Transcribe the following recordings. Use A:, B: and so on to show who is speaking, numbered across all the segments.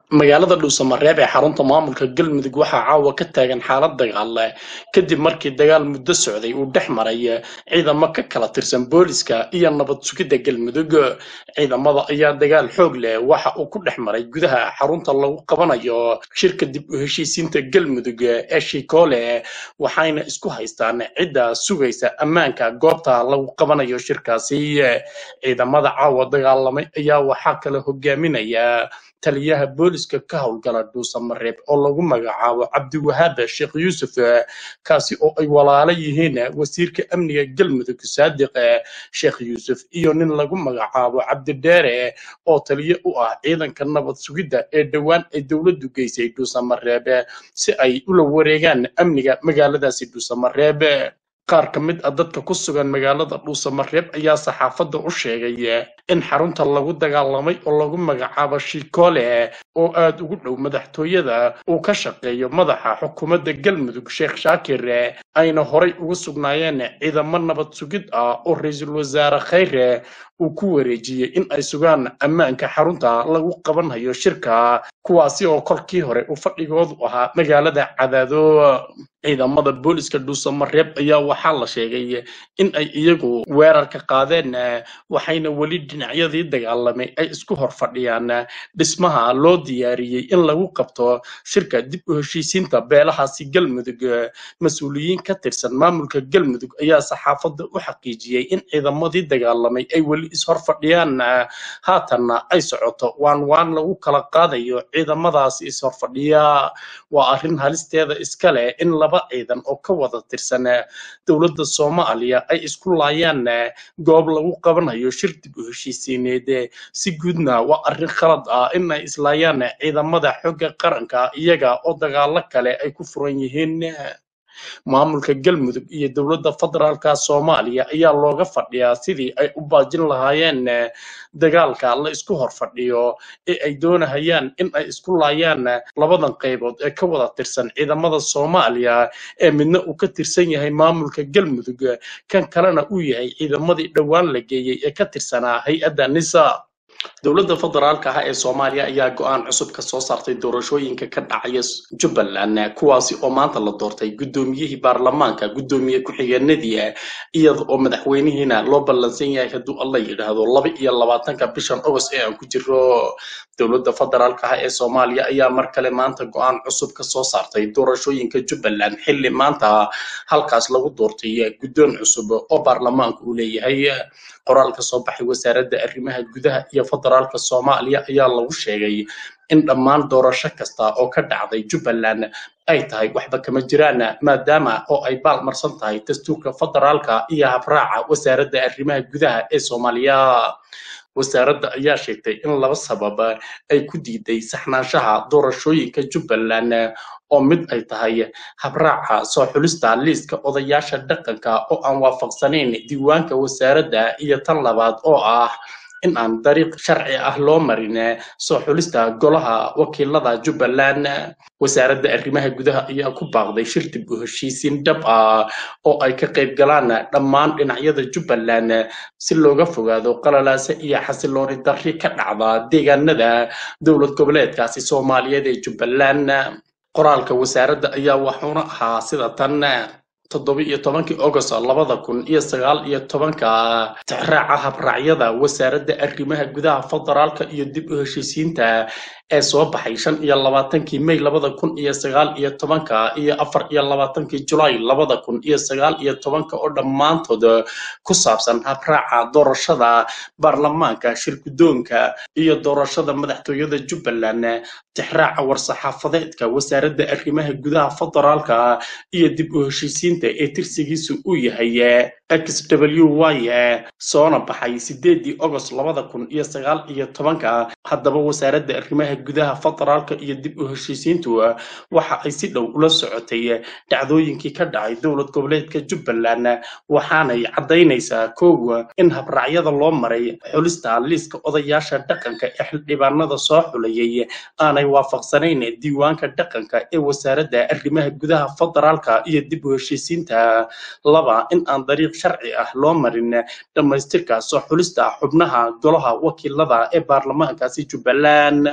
A: magaalada dhuusamareeb ee xarunta maamulka galmudug waxaa caawa ka taagan xaalad dagaal kadib markii dagaal muddo socday uu dhex maray ciidamo ka kala tirsan booliska iyo nabad sugidda galmudug. Ciidamada ayaa dagaal xoog leh waxa uu ku dhex maray gudaha xarunta lagu qabanayo shirka dib u heshiisiinta galmudug ee Shikoole, waxayna isku haystaan cidda sugaysa ammaanka goobta lagu qabanayo shirkaasi. Ciidamada caawa dagaalamay ayaa waxaa kala hogaaminaya taliyaha booliska ka howlgala dhuusamareeb oo lagu magacaabo cabdiwahaab sheekh yuusuf, kaasi oo ay walaalo yihiin wasiirka amniga galmudug saadiq sheekh yuusuf iyo nin lagu magacaabo cabdidheere oo taliye u ah ciidanka nabad sugidda ee dhowaan ay dowladdu geysay dhuusamareeb si ay ula wareegaan amniga magaaladaasi dhuusamareeb. qaar ka mid ah dadka ku sugan magaalada dhuusamareeb ayaa saxaafadda u sheegay in xarunta lagu dagaalamay oo lagu magacaabo Shikoole oo aad ugu dhow madaxtooyada uu ka shaqeeyo madaxa xukuumadda galmudug sheekh shaakir, ayna horay ugu sugnaayeen ciidamo nabad sugid ah oo ra'iisul wasaare khayre uu ku wareejiyey in ay sugaan ammaanka xarunta lagu qabanayo shirka, kuwaasi oo kolkii hore uu fadhigoodu ahaa magaalada Cadaado. ciidamada booliska dhuusamareeb ayaa waxaa la sheegay in ay iyagu weerarka qaadeen, waxayna weli dhinacyadii dagaalamay ay isku hor fadhiyaan dhismaha loo diyaariyey in lagu qabto shirka dib u heshiisiinta beelahaasi galmudug. Mas-uuliyiin ka tirsan maamulka galmudug ayaa saxaafadda u xaqiijiyey in ciidamadii dagaalamay ay weli ishor fadhiyaan, haatanna ay socoto waan lagu kala qaadayo ciidamadaasi ishor fadhiya. waa arrin halisteeda iska leh in laba ciidan oo ka wada tirsan dowladda Soomaaliya ay isku laayaan goob lagu qabanayo shir dib u heshiisiineed. Si guudna waa arrin khalad ah in ay islaayaan ciidamada xogga qaranka iyaga oo dagaalo kale ay ku furan yihiin. maamulka galmudug iyo dowladda federaalka Soomaaliya ayaa looga fadhiyaa sidii ay u baajin lahaayeen dagaalka la isku hor fadhiyo ee ay doonayaan in ay isku laayaan labadan qaybood ee ka wada tirsan ciidamada Soomaaliya, ee midna uu ka tirsan yahay maamulka galmudug kan kalena uu yahay ciidamadii dhowaan la geeyey ee ka tirsanaa hay-adda NISA. dowladda federaalka ah ee Soomaaliya ayaa go'aan cusub ka soo saartay doorashooyinka ka dhacaya Jubbaland, kuwaasi oo maanta la doortay gudoomiyihii baarlamaanka, gudoomiye ku-xigeenadii, iyada oo madaxweynihiina loo ballansan yahay hadduu Allah yidhaahdo 22 bishan August ee aan ku jiro. dowladda federaalka ah ee Soomaaliya ayaa mar kale maanta go'aan cusub ka soo saartay doorashooyinka Jubbaland xilli maanta halkaas lagu doortay gudoon cusub oo baarlamaanku uu leeyahay. qoraalka soo baxay wasaaradda arrimaha gudaha iyo federaalka Soomaaliya ayaa lagu sheegay in dhammaan doorasho kasta oo ka dhacday Jubbaland ay tahay waxba kama jiraan, maadaama oo ay baalmarsan tahay dastuurka federaalka iyo habraaca wasaaradda arrimaha gudaha ee Soomaaliya. wasaaradda ayaa sheegtay in laba sabab ay ku diiday saxnaanshaha doorashooyinka Jubbaland oo mid ay tahay habraaca soo xulista liiska odayaasha dhaqanka oo aan waafaqsanayn diiwaanka wasaaradda, iyo tan labaad oo ah in aan dariiq sharci ah loo marin soo xulista golaha wakiilada Jubbaland. wasaaradda arrimaha gudaha ayaa ku baaqday shir dib u heshiisiin dhab ah oo ay ka qayb galaan dhammaan dhinacyada Jubbaland si looga fogaado qalalaase iyo xasilooni darri ka dhacda deegaanada dowlad goboleedkaasi Soomaaliyeed ee Jubbaland. qoraalka wasaaradda ayaa wuxuuna ahaa sida tan: 17 August 2019 tixraaca habraacyada wasaaradda arrimaha gudaha federaalka iyo dib u heshiisiinta ee soo baxay 25 May 2019 iyo 24 July 2019 oo dhammaantood ku saabsan habraaca doorashada baarlamaanka, shirgudoonka iyo doorashada madaxtooyada Jubbaland. tixraaca war-saxaafadeedka wasaaradda arrimaha gudaha federaalka iyo dib u heshiisiinta ee tirsigiisu uu yahay XWY soona baxay 8 August 2019. haddaba wasaaradda arrimaha gudaha federaalka iyo dib u heshiisiintu waxa ay si dhow ula socotay dhacdooyinkii ka dhacay dowlad goboleedka Jubbaland, waxaanay cadaynaysaa koow in habraacyada loo maray xulista liiska odayaasha dhaqanka ee xildhibaanada soo xulayay aanay waafaqsanayn diiwaanka dhaqanka ee wasaaradda arrimaha gudaha federaalka iyo dib u heshiisiinta. laba in aan dariiq sharci ah loo marin dhamaystirka soo xulista xubnaha golaha wakiilada ee baarlamaankaasi Jubbaland.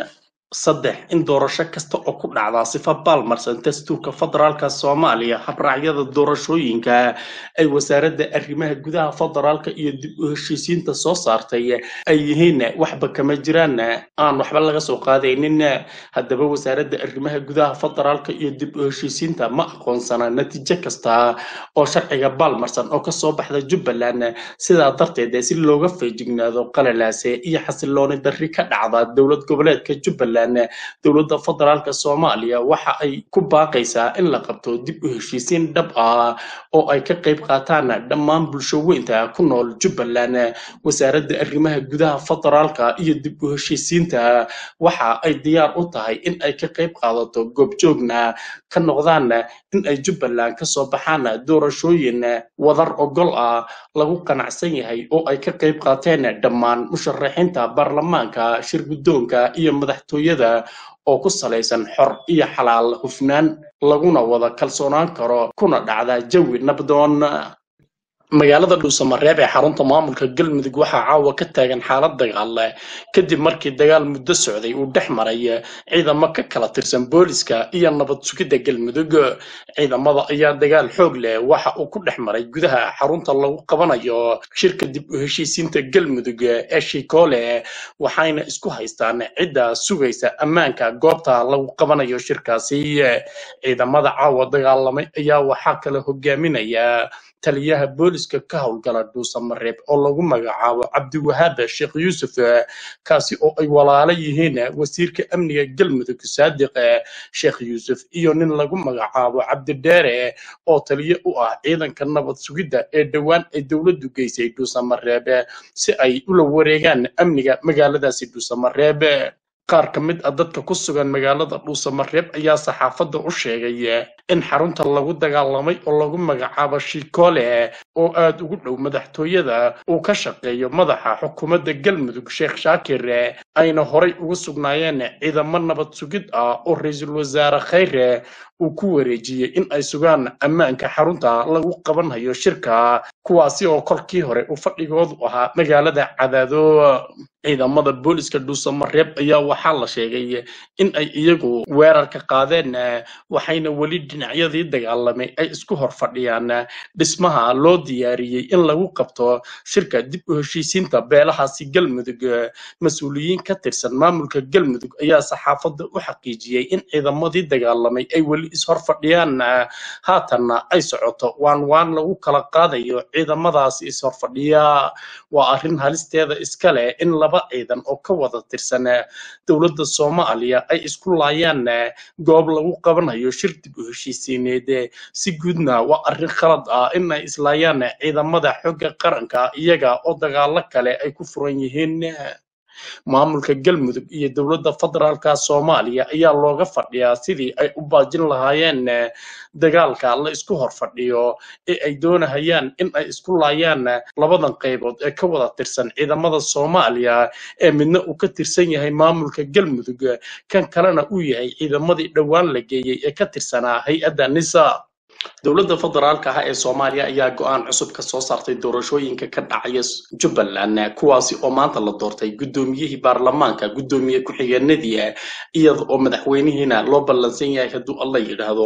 A: saddex in doorasho kasta oo ku dhacda sifa baalmarsan dastuurka federaalka Soomaaliya habraacyada doorashooyinka ay wasaaradda arrimaha gudaha federaalka iyo dib u heshiisiinta soo saartay ay yihiin waxba kama jiraan aan waxba laga soo qaadaynin. Haddaba wasaaradda arrimaha gudaha federaalka iyo dib u heshiisiinta ma aqoonsana natiijo kasta oo sharciga baalmarsan oo ka soo baxda Jubbaland, sidaa darteed si looga feejignaado qalalaase iyo xasilooni darri ka dhacda dowlad goboleedka Jubbaland, dowladda federaalka Soomaaliya waxa ay ku baaqaysaa in la qabto dib u heshiisiin dhab ah oo ay ka qayb qaataan dhammaan bulshooyinka ku nool Jubbaland. Wasaaradda arrimaha gudaha federaalka iyo dib u heshiisiinta waxa ay diyaar u tahay in ay ka qayb qaadato goobjoogna ka noqdaan in ay Jubbaland ka soo baxaan doorashooyin wadar ogol ah lagu qanacsan yahay oo ay ka qayb qaateen dhammaan musharaxiinta baarlamaanka, shirguddoonka iyo madaxtooyada oo ku salaysan xor iyo xalaal hufnaan laguna wada kalsoonaan karo kuna dhacda jawi nabdoon. magaalada Dhuusamareeb ee xarunta maamulka Galmudug waxaa caawa ka taagan xaalad dagaal kadib markii dagaal muddo socday uu dhex maray ciidamo ka kala tirsan booliska iyo nabad sugidda Galmudug. Ciidamada ayaa dagaal xoog leh waxa uu ku dhex maray gudaha xarunta lagu qabanayo shirka dib u heshiisiinta Galmudug ee Shikoole, waxayna isku haystaan cidda sugaysa ammaanka goobta lagu qabanayo shirkaasi. Ciidamada caawa dagaalamay ayaa waxaa kala hogaaminaya taliyaha booliska ka howlgala Dhuusamareeb oo lagu magacaabo Cabdiwahaab Sheekh Yuusuf, kaasi oo ay walaalo yihiin wasiirka amniga Galmudug Saadiq Sheekh Yuusuf iyo nin lagu magacaabo Cabdidheere oo taliye u ah ciidanka nabad sugidda ee dhowaan ay dowladdu geysay Dhuusamareeb si ay ula wareegaan amniga magaaladaasi Dhuusamareeb. qaar ka mid ah dadka ku sugan magaalada Dhuusamareeb ayaa saxaafadda u sheegay in xarunta lagu dagaalamay oo lagu magacaabo Shikoole oo aad ugu dhow madaxtooyada uu ka shaqeeyo madaxa xukuumadda Galmudug Sheekh Shaakir, ayna horay ugu sugnaayeen ciidamo nabad sugid ah oo ra'iisul wasaare Khayre uu ku wareejiyay in ay sugaan ammaanka xarunta lagu qabanayo shirka, kuwaasi oo kolkii hore uu fadhigoodu ahaa magaalada Cadaado. ciidamada booliska Dhuusamareeb ayaa waxaa la sheegay in ay iyagu weerarka qaadeen, waxayna weli dhinacyadii dagaalamay ay isku hor fadhiyaan dhismaha loo diyaariyey in lagu qabto shirka dib u heshiisiinta beelahaasi Galmudug. Mas-uuliyiin ka tirsan maamulka Galmudug ayaa saxaafadda u xaqiijiyey in ciidamadii dagaalamay ay weli is hor fadhiyaan, haatanna ay socoto waan lagu kala qaadayo ciidamadaasi is hor fadhiya. waa arrin halisteeda iska leh in laba ciidan oo ka wada tirsan dowladda Soomaaliya ay isku laayaan goob lagu qabanayo shir dib u heshiisiineed. si guudna waa arrin khalad ah in ay islaayaan ciidamada xogga qaranka iyaga oo dagaalo kale ay ku furan yihiin. maamulka Galmudug iyo dowladda federaalka Soomaaliya ayaa looga fadhiyaa sidii ay u baajin lahaayeen dagaalka la isku hor fadhiyo ee ay doonayaan in ay isku laayaan labadan qaybood ee ka wada tirsan ciidamada Soomaaliya ee midna uu ka tirsan yahay maamulka Galmudug kan kalena uu yahay ciidamadii dhowaan la geeyay ee ka tirsanaa hay'adda NISA. dowladda federaalka ah ee Soomaaliya ayaa go'aan cusub ka soo saartay doorashooyinka ka dhacaya Jubbaland, kuwaasi oo maanta la doortay gudoomiyihii baarlamaanka, gudoomiye ku-xigeenadii iyada oo madaxweynihiina loo ballansan yahay hadduu alla yidhaahdo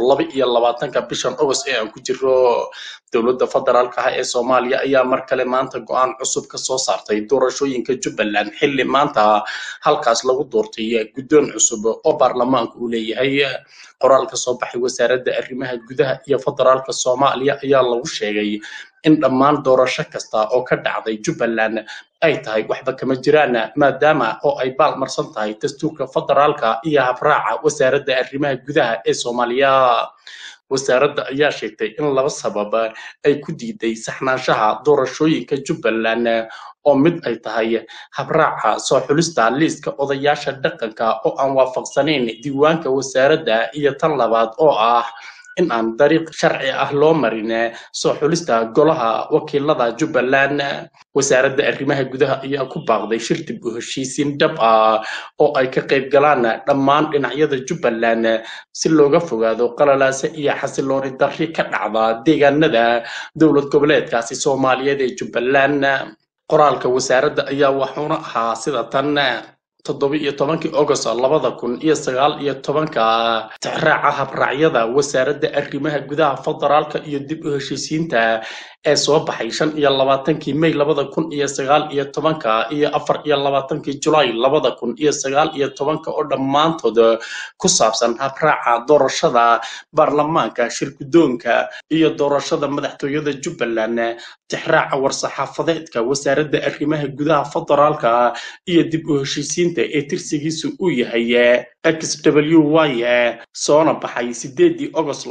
A: 22 bishan August ee aan ku jiro. dowladda federaalka ah ee Soomaaliya ayaa mar kale maanta go'aan cusub ka soo saartay doorashooyinka Jubbaland xilli maanta halkaas lagu doortay gudoon cusub oo baarlamaanku uu leeyahay. qoraal ka soo baxay wasaaradda arrimaha gudaha iyo federaalka Soomaaliya ayaa lagu sheegay in dhammaan doorasho kasta oo ka dhacday Jubbaland ay tahay waxba kama jiraan maadaama oo ay baalmarsan tahay dastuurka federaalka iyo habraaca wasaaradda arrimaha gudaha ee Soomaaliya. wasaaradda ayaa sheegtay in laba sabab ay ku diiday saxnaanshaha doorashooyinka Jubbaland oo mid ay tahay habraaca soo xulista liiska odayaasha dhaqanka oo aan waafaqsanayn diiwaanka wasaaradda, iyo tan labaad oo ah in aan dariiq sharci ah loo marin soo xulista golaha wakiilada Jubbaland. wasaaradda arrimaha gudaha ayaa ku baaqday shir dib u heshiisiin dhab ah oo ay ka qayb galaan dhammaan dhinacyada Jubbaland si looga fogaado qalalaase iyo xasilooni darri ka dhacda deegaanada dowlad goboleedkaasi Soomaaliyeed ee Jubbaland. qoraalka wasaaradda ayaa wuxuuna ahaa sida tan: 17 August 2019 tixraaca habraacyada wasaaradda arrimaha gudaha federaalka iyo dib u heshiisiinta ee soo baxay 25 May 2019 iyo 24 July 2019 oo dhammaantood ku saabsan habraaca doorashada baarlamaanka shirgudoonka iyo doorashada madaxtooyada Jubbaland. tixraaca war-saxaafadeedka wasaaradda arrimaha gudaha federaalka iyo dib u heshiisiinta ee tirsigiisu uu yahay XWY soona baxay 8 August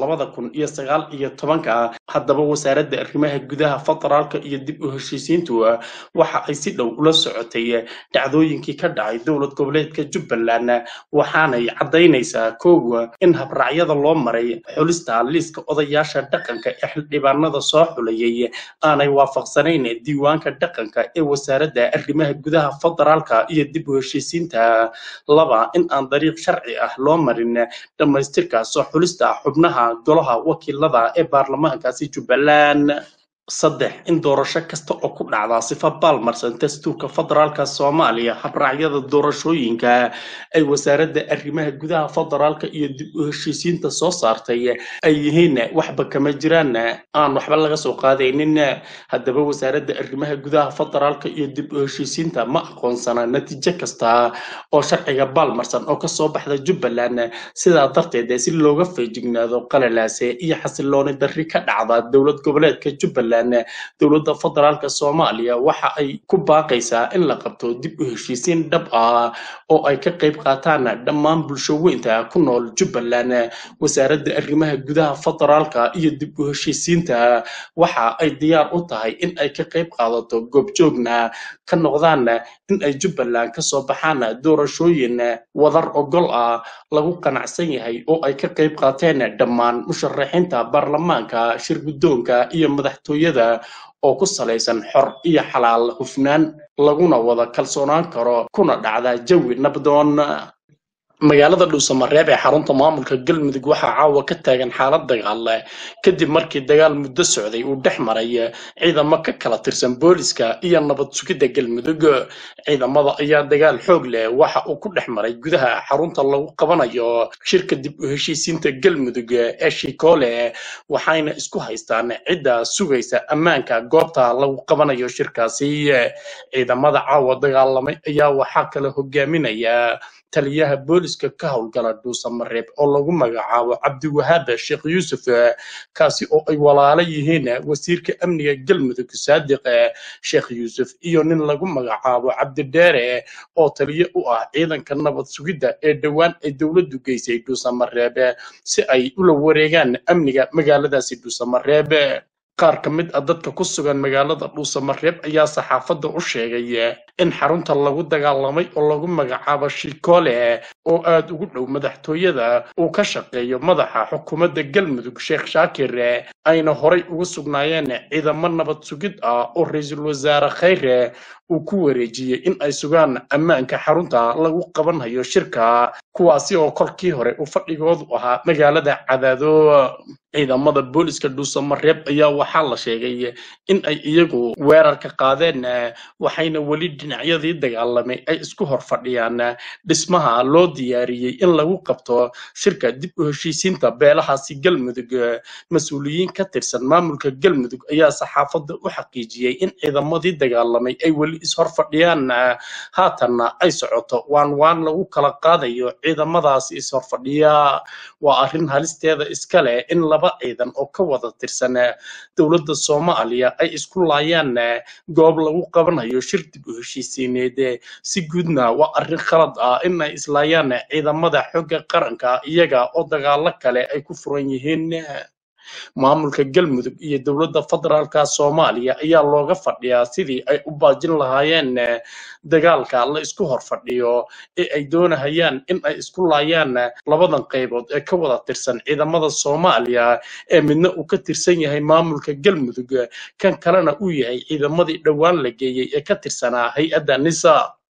A: 2019. haddaba wasaaradda arrimaha gudaha federaalka iyo dib u heshiisiintu waxa ay si dhow ula socotay dhacdooyinkii ka dhacay dowlad goboleedka Jubbaland, waxaanay caddaynaysaa kow in habraacyada loo maray xulista liiska odayaasha dhaqanka ee xildhibaanada soo xulayay aanay waafaqsanayn diiwaanka dhaqanka ee wasaaradda arrimaha gudaha federaalka iyo dib u heshiisiinta. laba in aan dariiq sharci ah loo marin dhammaystirka soo xulista xubnaha golaha wakiilada ee baarlamaankaasi Jubbaland. saddex in doorasho kasta oo ku dhacda sifa baalmarsan dastuurka federaalka Soomaaliya habraacyada doorashooyinka ay wasaaradda arrimaha gudaha federaalka iyo dib u heshiisiinta soo saartay ay yihiin waxba kama jiraan, aan waxba laga soo qaadaynin. haddaba wasaaradda arrimaha gudaha federaalka iyo dib u heshiisiinta ma aqoonsana natiijo kasta oo sharciga baalmarsan oo kasoo baxda Jubbaland. sidaa darteed si looga feejignaado qalalaase iyo xasilooni darri ka dhacda dowlad goboleedka Jubbaland, dowladda federaalka Soomaaliya waxa ay ku baaqaysaa in la qabto dib u heshiisiin dhab ah oo ay ka qayb qaataan dhammaan bulshooyinka ku nool Jubbaland. wasaaradda arrimaha gudaha federaalka iyo dib u heshiisiinta waxa ay diyaar u tahay in ay ka qayb qaadato goobjoogna ka noqdaan in ay Jubbaland ka soo baxaan doorashooyin wadar ogol ah lagu qanacsan yahay oo ay ka qayb qaateen dhammaan musharaxiinta baarlamaanka shirgudoonka iyo madaxtooyada oo ku salaysan xor iyo xalaal hufnaan laguna wada kalsoonaan karo kuna dhacda jawi nabdoon. magaalada Dhuusamareeb ee xarunta maamulka Galmudug waxaa caawa ka taagan xaalad dagaal kadib markii dagaal muddo socday uu dhex maray ciidamo ka kala tirsan booliska iyo nabad sugidda Galmudug. ciidamada ayaa dagaal xoog leh waxa uu ku dhex maray gudaha xarunta lagu qabanayo shirka dib u heshiisiinta Galmudug ee Shikoole, waxayna isku haystaan cidda sugaysa ammaanka goobta lagu qabanayo shirkaasi. ciidamada caawa dagaalamay ayaa waxaa kala hogaaminaya taliyaha booliska ka howlgala Dhuusamareeb oo lagu magacaabo Cabdiwahaab Sheekh Yuusuf, kaasi oo ay walaalo yihiin wasiirka amniga Galmudug Saadiq Sheekh Yuusuf iyo nin lagu magacaabo Cabdidheere oo taliye u ah ciidanka nabad sugidda ee dhawaan ay dowladdu geysay Dhuusamareeb si ay ula wareegaan amniga magaaladaasi Dhuusamareeb. qaar ka mid ah dadka ku sugan magaalada Dhuusamareeb ayaa saxaafadda u sheegay in xarunta lagu dagaalamay oo lagu magacaabo Shikoole oo aad ugu dhow madaxtooyada uu ka shaqeeyo madaxa xukuumadda Galmudug Sheekh Shaakir, ayna horay ugu sugnaayeen ciidamo nabad sugid ah oo ra'iisul wasaare Khayre uu ku wareejiyay in ay sugaan ammaanka xarunta lagu qabanayo shirka, kuwaasi oo kolkii hore uu fadhigoodu ahaa magaalada Cadaado. ciidamada booliska Dhuusamareeb ayaa waxaa la sheegay in ay iyagu weerarka qaadeen, waxayna weli dhinacyadii dagaalamay ay isku hor fadhiyaan dhismaha loo diyaariyey in lagu qabto shirka dib u heshiisiinta beelahaasi Galmudug. mas-uuliyiin ka tirsan maamulka Galmudug ayaa saxaafadda u xaqiijiyey in ciidamadii dagaalamay ay weli is hor fadhiyaan, haatanna ay socoto waan lagu kala qaadayo ciidamadaasi is hor fadhiya. waa arrin halisteeda iska leh in laba ciidan oo ka wada tirsan dowladda Soomaaliya ay isku laayaan goob lagu qabanayo shir dib u heshiisiineed. si guudna waa arrin khalad ah in ay islaayaan ciidamada xogga qaranka iyaga oo dagaalo kale ay ku furan yihiin. maamulka Galmudug iyo dowladda federaalka Soomaaliya ayaa looga fadhiyaa sidii ay u baajin lahaayeen dagaalka la isku hor fadhiyo ee ay doonayaan in ay isku laayaan labadan qaybood ee ka wada tirsan ciidamada Soomaaliya ee midna uu ka tirsan yahay maamulka Galmudug kan kalena uu yahay ciidamadii dhawaan la geeyay ee ka tirsanaa hay'adda NISA.